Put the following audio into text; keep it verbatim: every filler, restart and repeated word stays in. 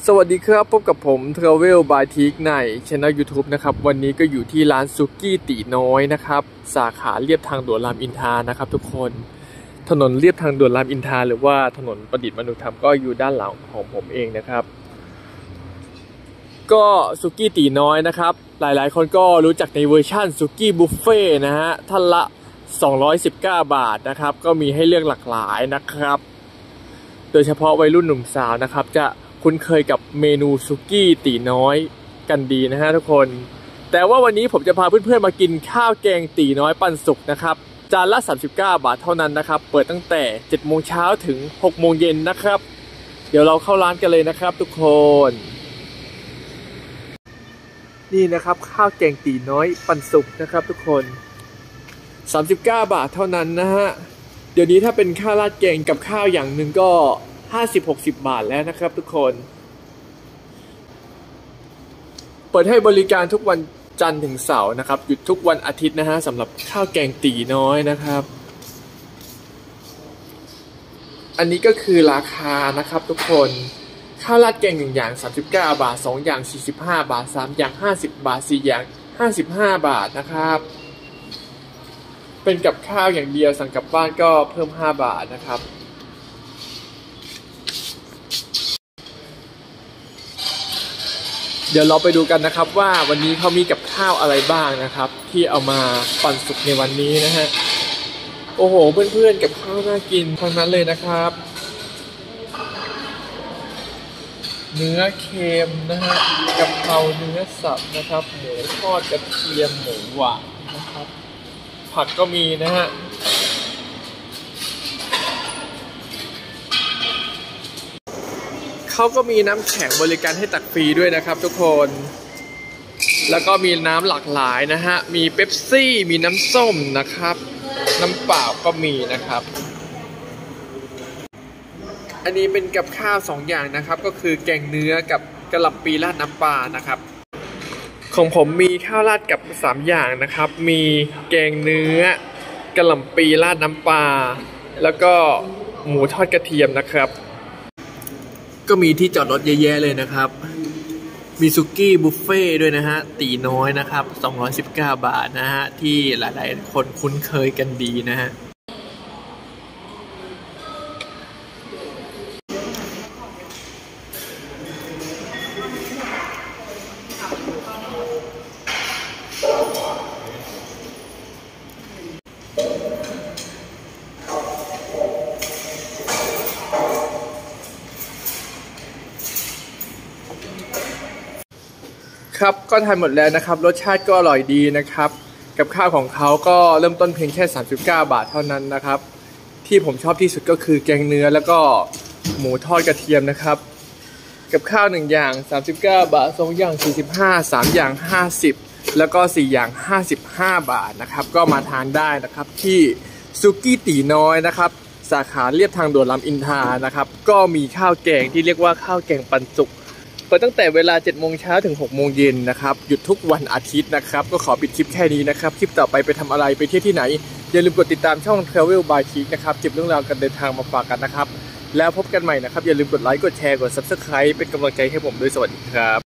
สวัสดีครับพบกับผม Travel by Teak ใน Channel YouTube นะครับวันนี้ก็อยู่ที่ร้านซุกี้ตีน้อยนะครับสาขาเลียบทางด่วนรามอินทรานะครับทุกคนถนนเลียบทางด่วนรามอินทราหรือว่าถนนประดิษฐ์มนุธรรมก็อยู่ด้านหลังของผมเองนะครับก็ซุกี้ตีน้อยนะครับหลายๆคนก็รู้จักในเวอร์ชั่นซุกี้บุฟเฟ่นะฮะท่านละสองร้อยสิบเก้าบาทนะครับก็มีให้เลือกหลากหลายนะครับโดยเฉพาะวัยรุ่นหนุ่มสาวนะครับจะคุ้นเคยกับเมนูซุกี้ตีน้อยกันดีนะฮะทุกคนแต่ว่าวันนี้ผมจะพาเพื่อนๆมากินข้าวแกงตีน้อยปันสุกนะครับจานละสามสิบเก้าบาทเท่านั้นนะครับเปิดตั้งแต่เจ็ดโมงเช้าถึงหกโมงเย็นนะครับเดี๋ยวเราเข้าร้านกันเลยนะครับทุกคนนี่นะครับข้าวแกงตีน้อยปันสุกนะครับทุกคนสามสิบเก้าบาทเท่านั้นนะฮะเดี๋ยวนี้ถ้าเป็นข้าวราดแกงกับข้าวอย่างหนึ่งก็ห้าสิบ หกสิบบาทแล้วนะครับทุกคนเปิดให้บริการทุกวันจันทร์ถึงเสาร์นะครับหยุดทุกวันอาทิตย์นะฮะสำหรับข้าวแกงตีน้อยนะครับอันนี้ก็คือราคานะครับทุกคนข้าวราดแกงหนึ่งอย่างสามสิบเก้าบาทสองอย่างสี่สิบห้าบาทสามอย่างห้าสิบบาทสี่อย่างห้าสิบห้าบาทนะครับเป็นกับข้าวอย่างเดียวสั่งกลับบ้านก็เพิ่มห้าบาทนะครับเดี๋ยวเราไปดูกันนะครับว่าวันนี้เขามีกับข้าวอะไรบ้างนะครับที่เอามาปั่นสุกในวันนี้นะฮะโอ้โหเพื่อนๆกับข้าวน่ากินทั้งนั้นเลยนะครับเนื้อเค็มนะฮะกะเพราเนื้อสับนะครับหมูทอดกระเทียมหมูหวานนะครับผักก็มีนะฮะเขาก็มีน้ำแข็งบริการให้ตักฟรีด้วยนะครับทุกคนแล้วก็มีน้ำหลากหลายนะฮะมีเป๊ปซี่มีน้ำส้มนะครับน้ำเปล่าก็มีนะครับอันนี้เป็นกับข้าวสองอย่างนะครับก็คือแกงเนื้อกับกะหล่ำปีราดน้ำปลานะครับของผมมีข้าวราดกับสามอย่างนะครับมีแกงเนื้อกะหล่ำปีราดน้ำปลาแล้วก็หมูทอดกระเทียมนะครับก็มีที่จอดรถเยอะแยะเลยนะครับมีซุกี้บุฟเฟ่ด้วยนะฮะตีน้อยนะครับสองร้อยสิบเก้าบาทนะฮะที่หลายๆคนคุ้นเคยกันดีนะฮะครับก็ทานหมดแล้วนะครับรสชาติก็อร่อยดีนะครับกับข้าวของเขาก็เริ่มต้นเพียงแค่สามสิบเก้าบาทเท่านั้นนะครับที่ผมชอบที่สุดก็คือแกงเนื้อแล้วก็หมูทอดกระเทียมนะครับกับข้าวหนึ่งอย่างสามสิบเก้าบาทสองอย่างสี่สิบห้า สามอย่างห้าสิบแล้วก็สี่อย่างห้าสิบห้าบาทนะครับก็มาทานได้นะครับที่ซุกี้ตีน้อยนะครับสาขาเลียบทางด่วนรามอินทรานะครับก็มีข้าวแกงที่เรียกว่าข้าวแกงปันสุกเปิดตั้งแต่เวลาเจ็ดโมงเช้าถึงหกโมงเย็นนะครับหยุดทุกวันอาทิตย์นะครับก็ขอปิดคลิปแค่นี้นะครับคลิปต่อไปไปทำอะไรไปเที่ยวที่ไหนอย่าลืมกดติดตามช่อง Travel by Teak นะครับเก็บเรื่องราวการเดินทางมาฝากกันนะครับแล้วพบกันใหม่นะครับอย่าลืมกดไลค์กดแชร์กด ซับสไครบ์ เป็นกำลังใจให้ผมด้วยสวัสดีครับ